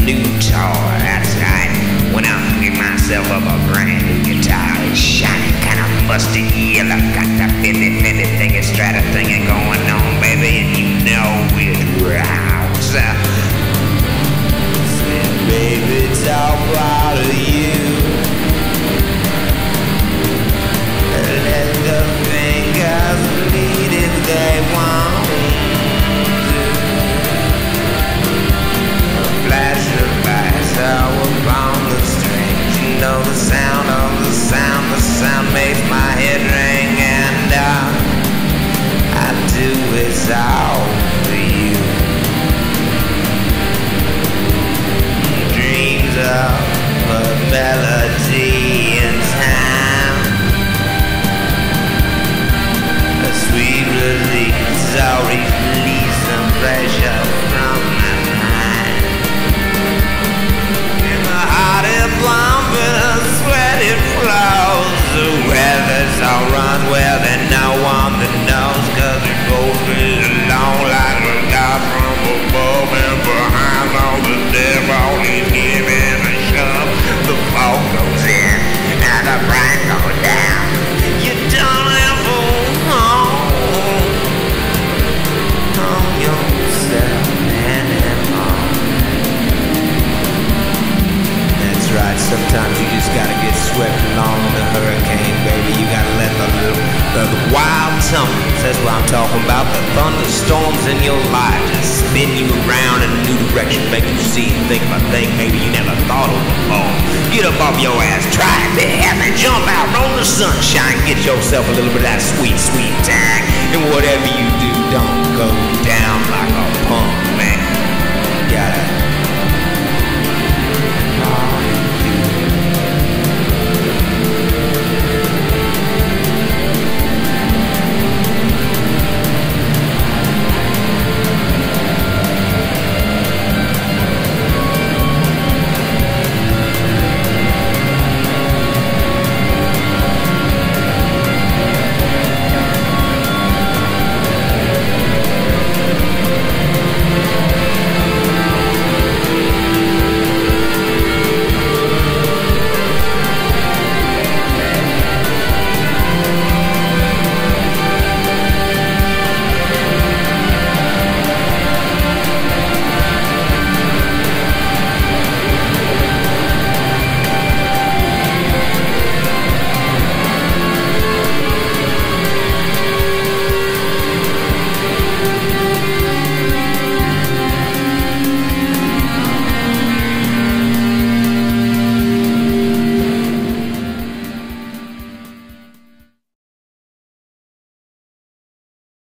new toy, that's right. Went out and picked myself up a brand new guitar. It's shiny, kind of musty yellow. Got the fitty thingy, strata thingy going on, baby, and you know it rocks. Said, baby, it's all proud of you. Let the fingers lead if they want to. A flash of lights out upon the strings. You know the sound of the sound makes my head ring. And I do it all for you. Dreams of a melody in time. A sweet release, I'll release some pressure from my mind. And the heart is pumping, a sweat it flows. The weather's all run well, there's no one that knows. 'Cause it goes really long like a God from above. And behind all the devil, he's giving a shove. The fog goes in and the brain goes down. You don't have to on yourself anymore. That's right, sometimes you just gotta get swept along in a hurricane, baby. You gotta let the wild tumbles, that's what I'm talking about. The thunderstorms in your life just spin you around in a new direction, make you see and think of a thing maybe you never thought of before. Get up off your ass, try it, be happy, jump out, roll the sunshine, get yourself a little bit of that sweet, sweet time. And whatever you do, don't go down